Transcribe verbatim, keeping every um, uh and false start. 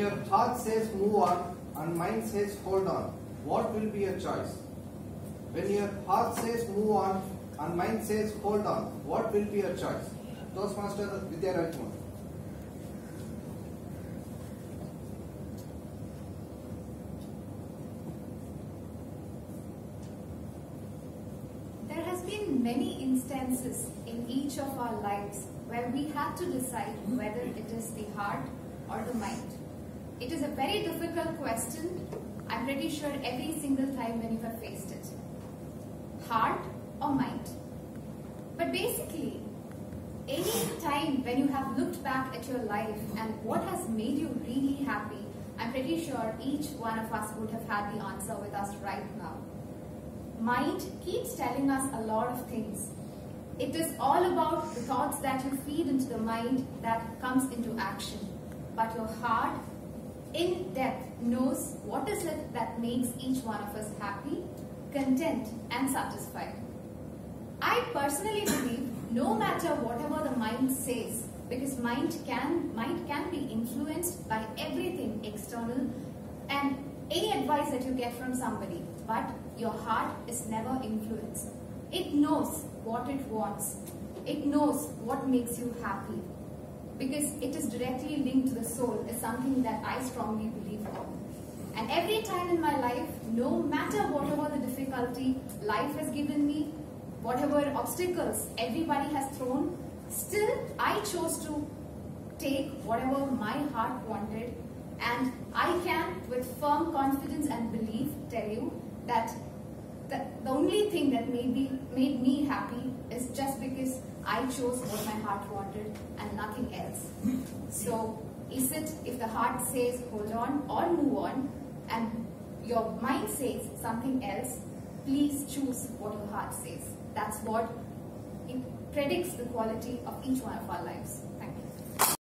your heart says move on and mind says hold on, what will be your choice? When your heart says move on and mind says hold on, what will be your choice? Toastmaster Vidya Rajkumar. There has been many instances in each of our lives where we had to decide whether it is the heart or the mind. It is a very difficult question. I'm pretty sure every single time when you have faced it. Heart or mind? But basically, any time when you have looked back at your life and what has made you really happy, I'm pretty sure each one of us would have had the answer with us right now. Mind keeps telling us a lot of things. It is all about the thoughts that you feed into the mind that comes into action. But your heart, in depth, knows what is it that makes each one of us happy, content and satisfied. I personally believe no matter whatever the mind says, because mind can, mind can be influenced by everything external and any advice that you get from somebody, but your heart is never influenced. It knows what it wants. It knows what makes you happy, because it is directly linked to the soul, is something that I strongly believe on. And every time in my life, no matter whatever the difficulty life has given me, whatever obstacles everybody has thrown, still I chose to take whatever my heart wanted, and I can with firm confidence and belief tell you that the, the only thing that made me, made me happy is just because I chose what my heart wanted and nothing else. So is it if the heart says hold on or move on and your mind says something else, please choose what your heart says. That's what it predicts the quality of each one of our lives.